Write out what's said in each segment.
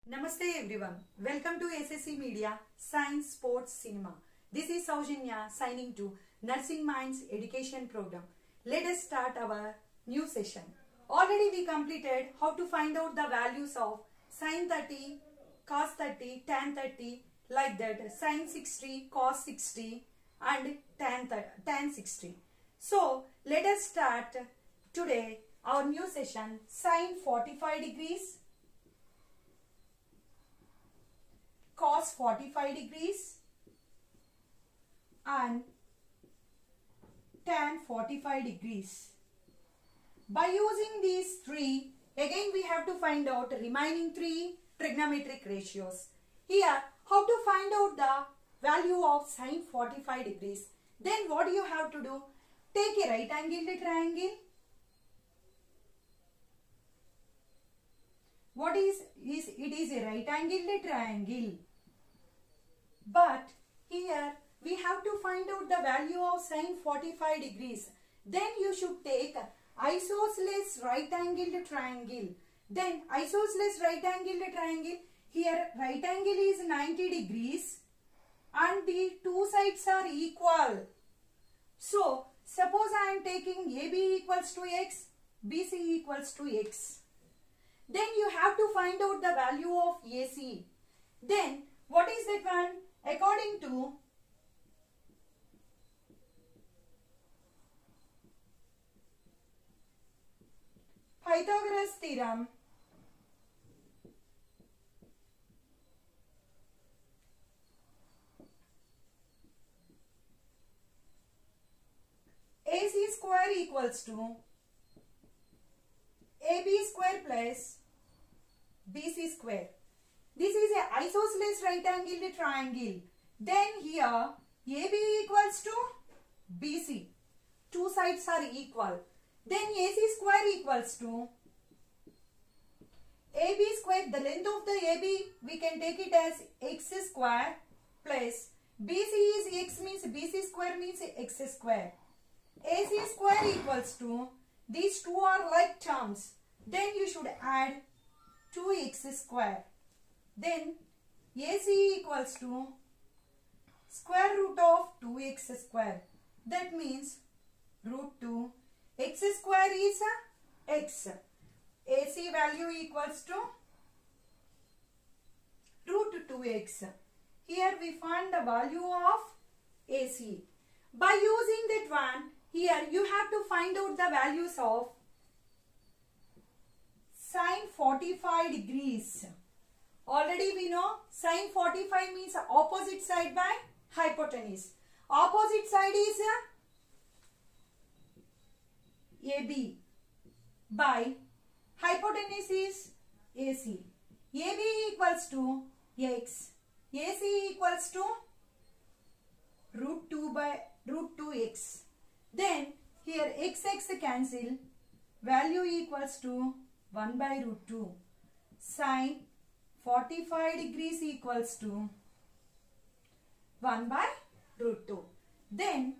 Namaste everyone. Welcome to SSC Media Science Sports Cinema. This is Saujanya signing to Nursing Minds Education Program. Let us start our new session. Already we completed how to find out the values of sin 30, cos 30, tan 30, like that, sin 60, cos 60 and tan 60. So let us start today our new session, sin 45 degrees, cos 45 degrees and tan 45 degrees. By using these three, again we have to find out remaining three trigonometric ratios. Here, how to find out the value of sin 45 degrees? Then what do you have to do? Take a right angled triangle. What is it is a right angled triangle. But here we have to find out the value of sin 45 degrees. Then you should take isosceles right angled triangle. Then isosceles right angled triangle, here right angle is 90 degrees and the two sides are equal. So suppose I am taking AB equals to x, BC equals to x. Then you have to find out the value of AC. Then what is that one? According to Pythagoras theorem, AC square equals to AB square plus BC square. This is a isosceles right angled triangle. Then here AB equals to BC. Two sides are equal. Then AC square equals to AB square. The length of the AB we can take it as x square plus BC is x means BC square means x square. AC square equals to, these two are like terms. Then you should add 2x square. Then AC equals to square root of 2x square. That means root 2. X square is x. AC value equals to root 2x. Here we find the value of AC. By using that one, here you have to find out the values of sin 45 degrees. Already we know sin 45 means opposite side by hypotenuse. Opposite side is AB by hypotenuse is AC. AB equals to x. AC equals to root 2 by root 2x. Then here x cancel. Value equals to 1 by root 2. Sin 45 degrees equals to 1 by root 2. Then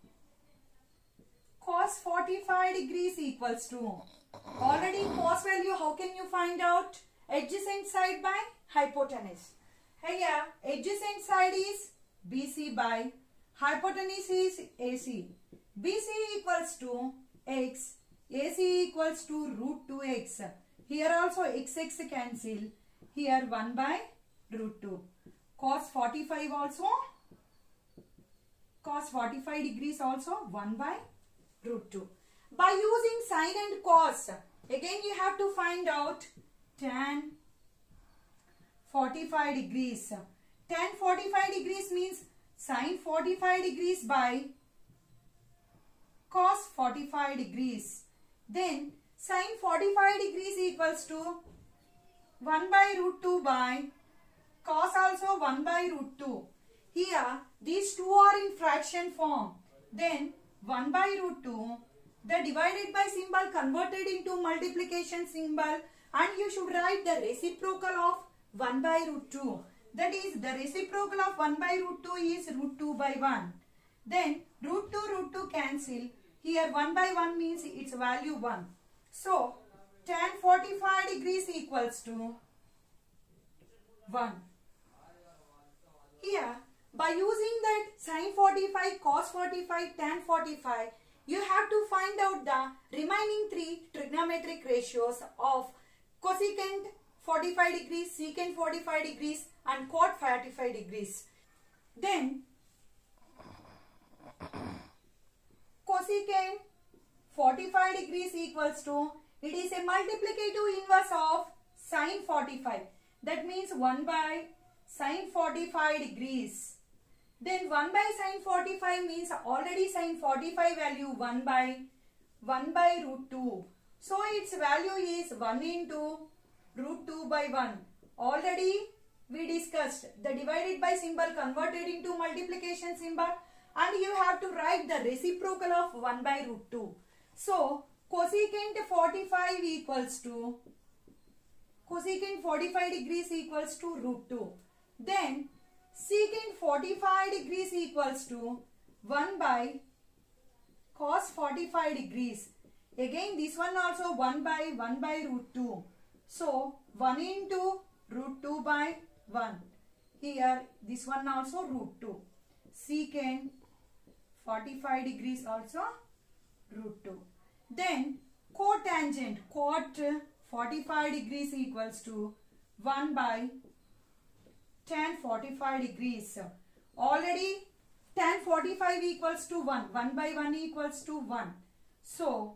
cos 45 degrees equals to, already cos value how can you find out? Adjacent side by hypotenuse. Here adjacent side is BC by hypotenuse is AC. BC equals to x. AC equals to root 2x. Here also x cancel. Here 1 by root 2. Cos 45 also, cos 45 degrees also 1 by root 2. By using sin and cos, again you have to find out tan 45 degrees. Tan 45 degrees means sin 45 degrees by cos 45 degrees. Then sin 45 degrees equals to 1 by root 2 by cos also 1 by root 2. Here these two are in fraction form. Then 1 by root 2, the divided by symbol converted into multiplication symbol, and you should write the reciprocal of 1 by root 2. That is, the reciprocal of 1 by root 2 is root 2 by 1. Then root 2 cancel. Here 1 by 1 means its value 1. So tan 45 degrees equals to 1. Here, by using that sin 45, cos 45, tan 45, you have to find out the remaining three trigonometric ratios of cosecant 45 degrees, secant 45 degrees and cot 45 degrees. Then, cosecant 45 degrees equals to, it is a multiplicative inverse of sin 45. That means 1 by sin 45 degrees. Then 1 by sin 45 means already sin 45 value 1 by root 2. So its value is 1 into root 2 by 1. Already we discussed the divided by symbol converted into multiplication symbol, and you have to write the reciprocal of 1 by root 2. So cosecant 45 equals to, cosecant 45 degrees equals to root 2. Then secant 45 degrees equals to 1 by cos 45 degrees. Again this one also 1 by root 2. So 1 into root 2 by 1. Here this one also root 2. Secant 45 degrees also root 2. Then cotangent, cot 45 degrees equals to 1 by tan 45 degrees. Already tan 45 equals to 1. 1 by 1 equals to 1. So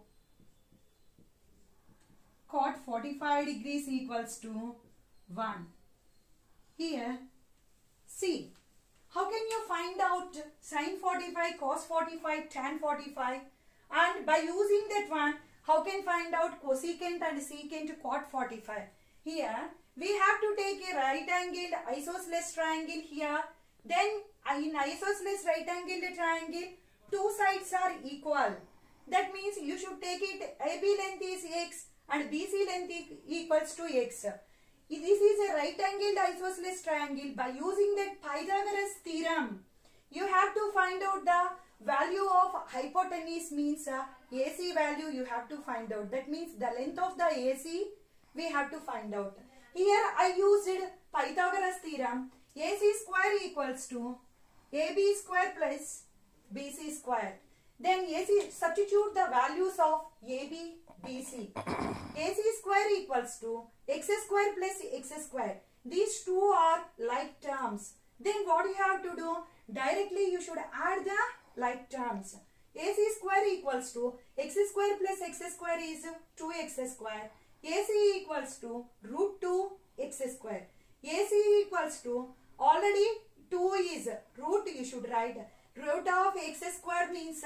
cot 45 degrees equals to 1. Here, see, how can you find out sin 45, cos 45, tan 45? And by using that one, how can find out cosecant and secant cot 45? Here, we have to take a right angled isosceles triangle here. Then in isosceles right angled triangle, two sides are equal. That means you should take it AB length is x and BC length equals to x. This is a right angled isosceles triangle. By using that Pythagoras theorem, you have to find out the value of hypotenuse, means AC value you have to find out. That means the length of the AC we have to find out. Here I used Pythagoras theorem. AC square equals to AB square plus BC square. Then AC, substitute the values of AB, BC. AC square equals to x square plus x square. These two are like terms. Then what you have to do? Directly you should add the like terms. AC square equals to x square plus x square is 2x square. AC equals to root 2 x square. AC equals to, already 2 is root, you should write root of x square means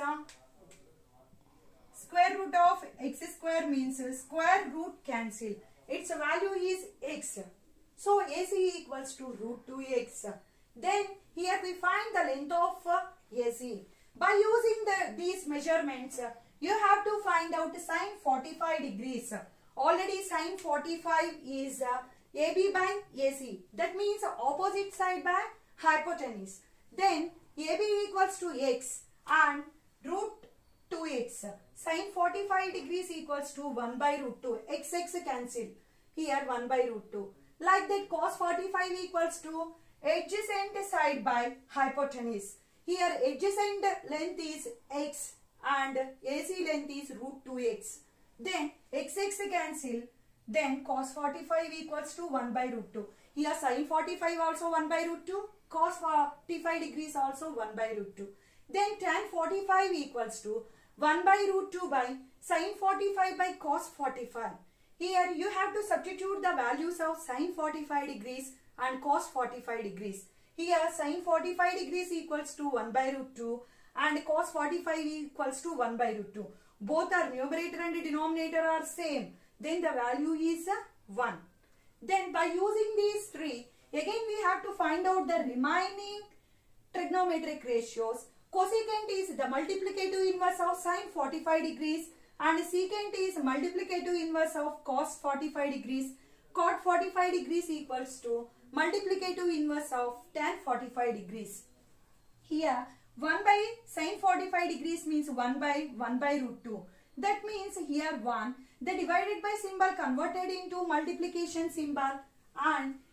square root of x square means square root cancel. Its value is x. So AC equals to root 2x. Then here we find the length of AC. By using these measurements, you have to find out sin 45 degrees. Already sin 45 is AB by AC. That means opposite side by hypotenuse. Then AB equals to x and root 2x. Sin 45 degrees equals to 1 by root 2. X cancel. Here 1 by root 2. Like that cos 45 equals to adjacent side by hypotenuse. Here adjacent length is x and AC length is root 2x. Then x cancel. Then cos 45 equals to 1 by root 2. Here sin 45 also 1 by root 2. Cos 45 degrees also 1 by root 2. Then tan 45 equals to 1 by root 2 by sin 45 by cos 45. Here you have to substitute the values of sin 45 degrees and cos 45 degrees. Here sin 45 degrees equals to 1 by root 2 and cos 45 equals to 1 by root 2. Both are numerator and denominator are same. Then the value is 1. Then by using these three, again we have to find out the remaining trigonometric ratios. Cosecant is the multiplicative inverse of sin 45 degrees and secant is multiplicative inverse of cos 45 degrees. Cot 45 degrees equals to multiplicative inverse of tan 45 degrees. Here 1 by sin 45 degrees means 1 by root 2. That means here 1, the divided by symbol converted into multiplication symbol, and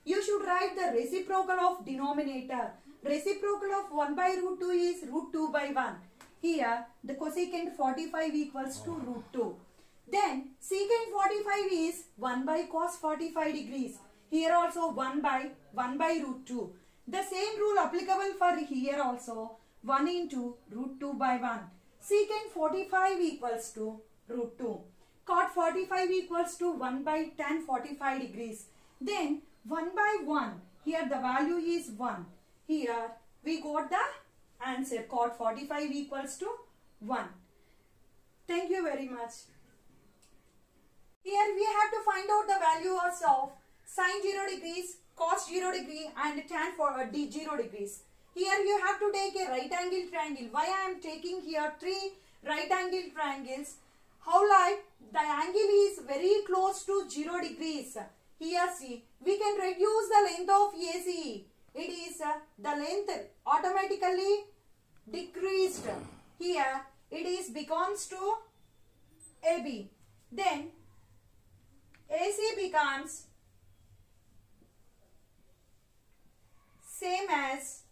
you should write the reciprocal of denominator. Reciprocal of 1 by root 2 is root 2 by 1. Here the cosecant 45 equals to root 2. Then secant 45 is 1 by cos 45 degrees. Here also 1 by root 2. The same rule applicable for here also. 1 into root 2 by 1. Secant 45 equals to root 2. Cot 45 equals to 1 by tan 45 degrees. Then 1 by 1. Here the value is 1. Here we got the answer. Cot 45 equals to 1. Thank you very much. Here we have to find out the values of sine 0 degrees, cos 0 degree and tan 0 degrees. Here you have to take a right angle triangle. Why I am taking here 3 right angle triangles? How like the angle is very close to 0 degrees. Here see, we can reduce the length of AC. It is the length automatically decreased. Here it is becomes to AB. Then AC becomes same as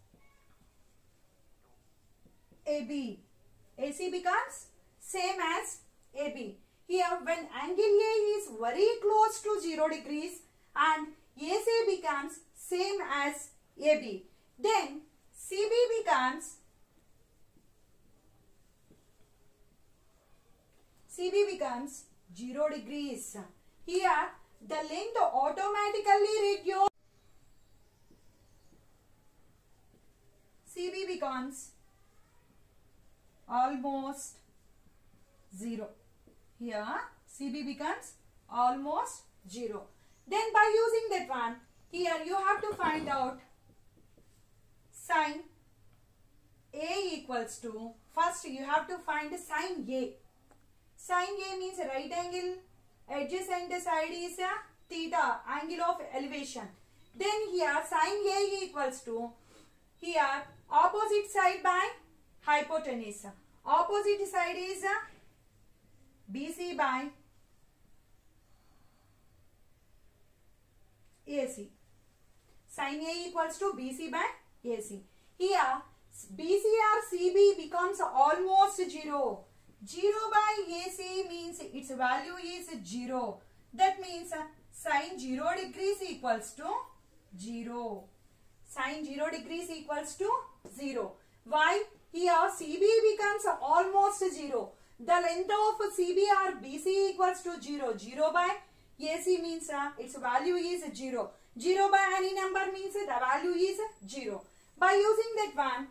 AB. AC becomes same as AB. Here when angle A is very close to 0 degrees and AC becomes same as AB. Then CB becomes CB becomes 0 degrees. Here the length automatically reduces. CB becomes almost 0. Here CB becomes almost 0. Then by using that one, here you have to find out sine A equals to, first you have to find sine A. Sine A means right angle, adjacent side is a theta, angle of elevation. Then here sine A equals to, here opposite side by hypotenuse. Opposite side is BC by AC. Sin A equals to BC by AC. Here BC or CB becomes almost 0. 0 by AC means its value is 0. That means sin 0 degrees equals to 0. Sin 0 degrees equals to 0. Why? Here CB becomes almost 0. The length of CB or BC equals to 0. 0 by AC means its value is 0. 0 by any number means the value is 0. By using that one,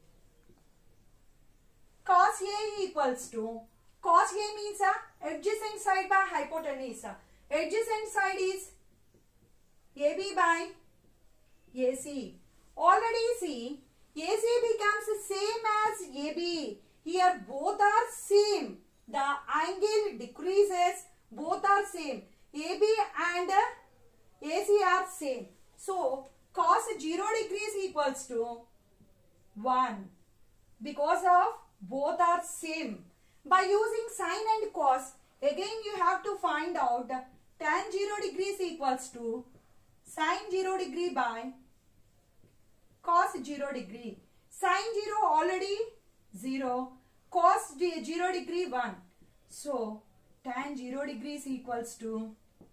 cos A equals to, cos A means adjacent side by hypotenuse. Adjacent side is AB by AC. Already see, AC becomes same as AB. Here both are same. The angle decreases. Both are same. AB and AC are same. So cos 0 degrees equals to 1. Because of both are same. By using sine and cos, again you have to find out tan 0 degrees equals to sine 0 degree by cos 0 degree. Sine 0 already 0. Cos 0 degree 1. So tan 0 degrees equals to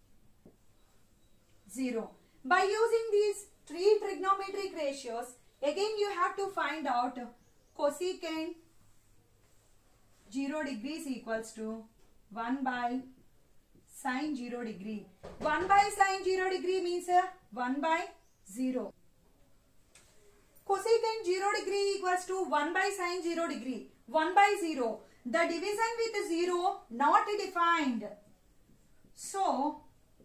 0. By using these 3 trigonometric ratios, again you have to find out cosecant 0 degrees equals to 1 by sine 0 degree. 1 by sine 0 degree means 1 by 0. Cosecant 0 degree equals to 1 by sine 0 degree. 1 by 0. The division with 0 not defined. So,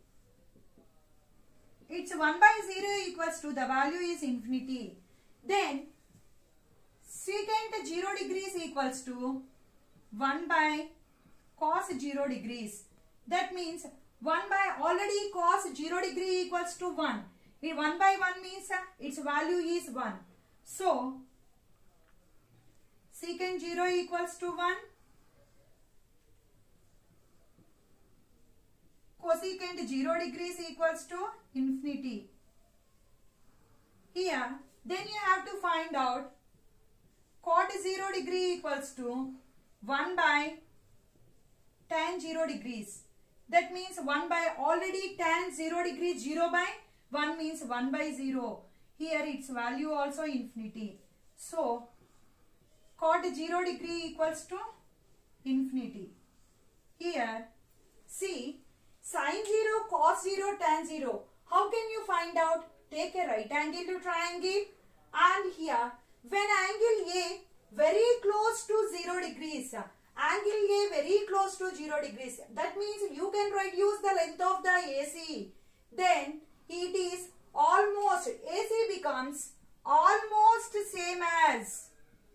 it's 1 by 0 equals to the value is infinity. Then, secant 0 degrees equals to 1 by cos 0 degrees. That means 1 by already cos 0 degree equals to 1. 1 by 1 means its value is 1. So, secant 0 equals to 1. Cosecant 0 degrees equals to infinity. Here, then you have to find out cot 0 degree equals to 1 by tan 0 degrees. That means 1 by already tan 0 degree 0 by 1 means 1 by 0. Here its value also infinity. So, cot 0 degree equals to infinity. Here, see, sin 0, cos 0, tan 0. How can you find out? Take a right angle to triangle, and here, when angle A very close to 0 degrees, angle A very close to 0 degrees, that means you can reduce the length of the AC. Then, it is almost, AC becomes almost same as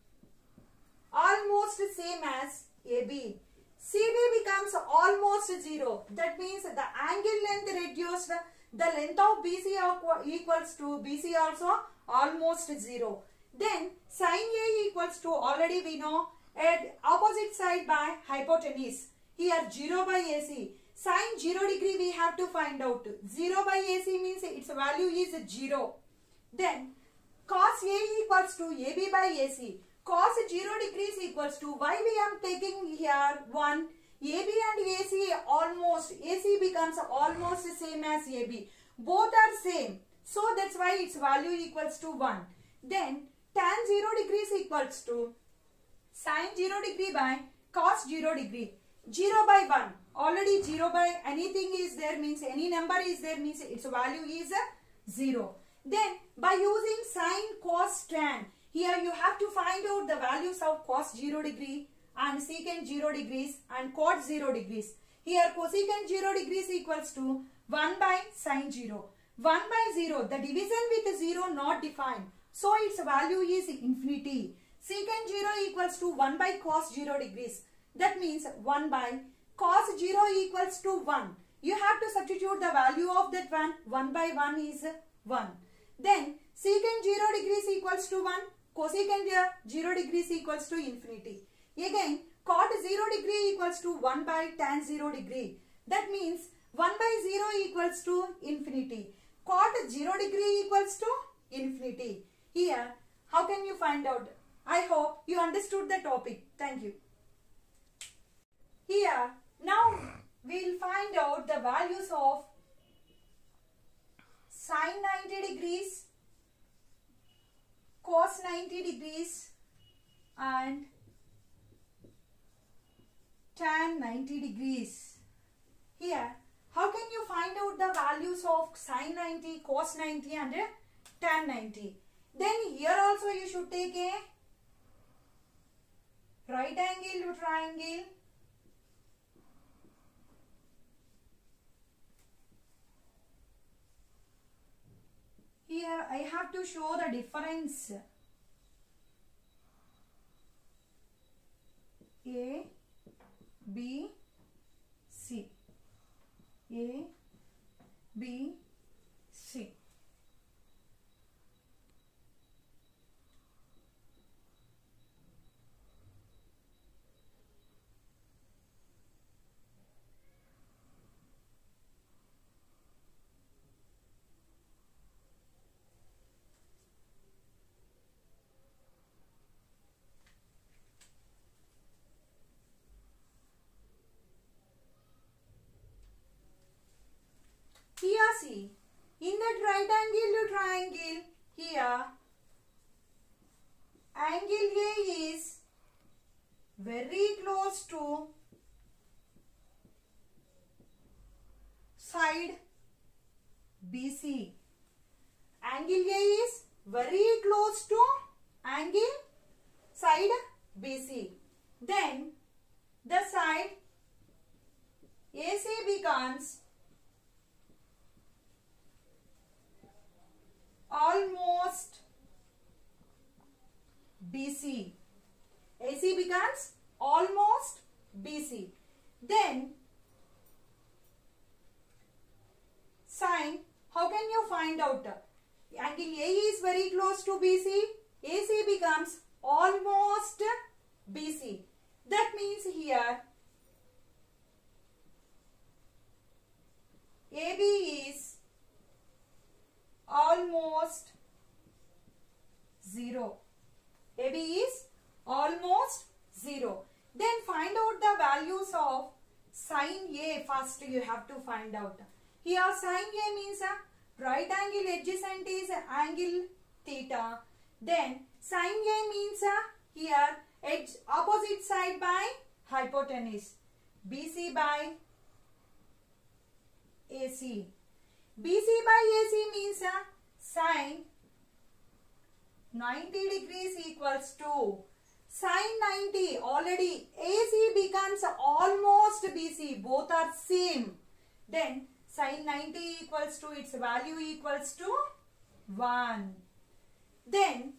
AB. CB becomes almost 0. That means the angle length reduced, the length of BC equals to BC also almost 0. Then sin A equals to, already we know, at opposite side by hypotenuse. Here 0 by AC. Sin 0 degree we have to find out. 0 by AC means its value is 0. Then cos A equals to AB by AC. Cos 0 degrees equals to, why we are taking here 1. AB and AC almost, AC becomes almost same as AB. Both are same. So that's why its value equals to 1. Then tan 0 degrees equals to sin 0 degree by cos 0 degree. 0 by 1. Already 0 by anything is there means, any number is there means its value is 0. Then by using sin, cos, tan, here you have to find out the values of cos 0 degree and secant 0 degrees and cot 0 degrees. Here cosecant 0 degrees equals to 1 by sin 0. 1 by 0, the division with 0 not defined. So its value is infinity. Secant 0 equals to 1 by cos 0 degrees. That means 1 by cos 0 equals to 1. You have to substitute the value of that one. 1 by 1 is 1. Then secant 0 degrees equals to 1. Cosecant 0 degrees equals to infinity. Again, cot 0 degree equals to 1 by tan 0 degree. That means 1 by 0 equals to infinity. Cot 0 degree equals to infinity. Here, how can you find out? I hope you understood the topic. Thank you. Here, now we will find out the values of sin 90 degrees, cos 90 degrees and tan 90 degrees. Here, how can you find out the values of sin 90, cos 90 and tan 90? Then here also you should take a right angle to triangle. Here I have to show the difference. A, B, C. A, B, C. Here see, in that right angle to triangle, here angle A is very close to side BC. Angle A is very close to angle side BC. Then the side AC becomes almost BC. AC becomes almost BC. Then sin, how can you find out? Angle A is very close to BC. AC becomes almost BC. That means here AB is almost 0. AB is almost 0. Then find out the values of sin A. First you have to find out. Here sin A means a right angle adjacent is angle theta. Then sin A means here edge opposite side by hypotenuse. BC by AC. BC by AC means sin 90 degrees equals to sin 90. Already AC becomes almost BC. Both are same. Then sin 90 equals to its value equals to 1. Then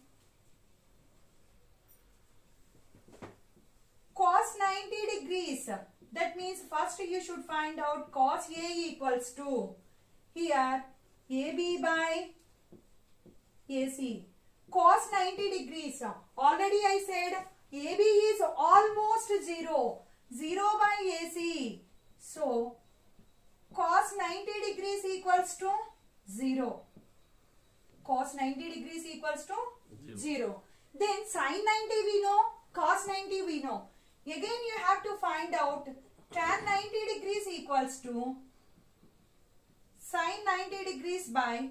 cos 90 degrees. That means first you should find out cos A equals to here AB by AC. Cos 90 degrees. Already I said AB is almost 0. 0 by AC. So cos 90 degrees equals to 0. Cos 90 degrees equals to 0. Then sin 90 we know, cos 90 we know. Again you have to find out tan 90 degrees equals to sin 90 degrees by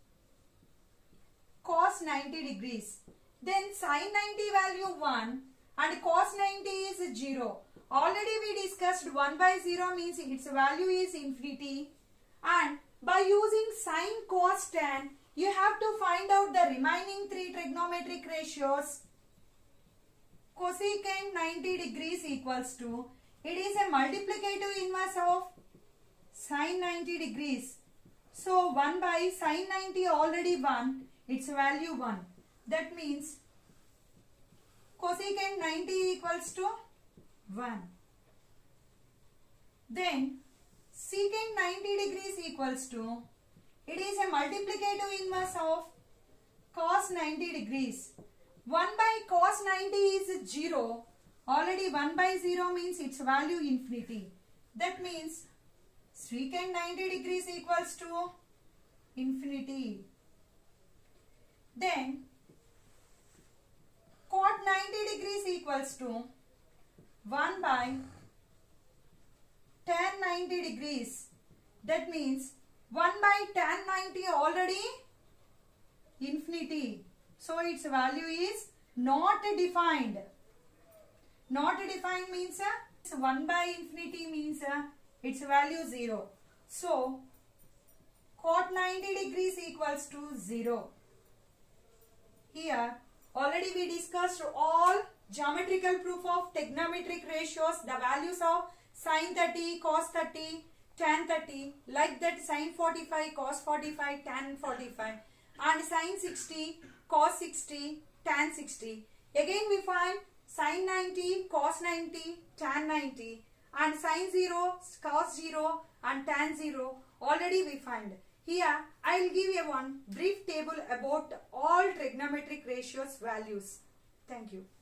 cos 90 degrees. Then sin 90 value 1 and cos 90 is 0. Already we discussed 1 by 0 means its value is infinity. And by using sin, cos, tan, you have to find out the remaining three trigonometric ratios. Cosecant 90 degrees equals to, it is a multiplicative inverse of sin 90 degrees. So 1 by sin 90 already 1, its value 1. That means cosecant 90 equals to 1. Then secant 90 degrees equals to, it is a multiplicative inverse of cos 90 degrees. 1 by cos 90 is 0. Already 1 by 0 means its value infinity. That means secant 90 degrees equals to infinity. Then cot 90 degrees equals to 1 by tan 90 degrees. That means 1 by tan 90 already infinity. So its value is not defined. Not defined means 1 by infinity means its value 0. So cot 90 degrees equals to 0. Here already we discussed all geometrical proof of trigonometric ratios, the values of sin 30, cos 30, tan 30, like that sin 45, cos 45, tan 45, and sin 60, cos 60, tan 60. Again we find sin 90, cos 90, tan 90, and sin 0, cos 0 and tan 0 already we find. Here I will give you one brief table about all trigonometric ratios values. Thank you.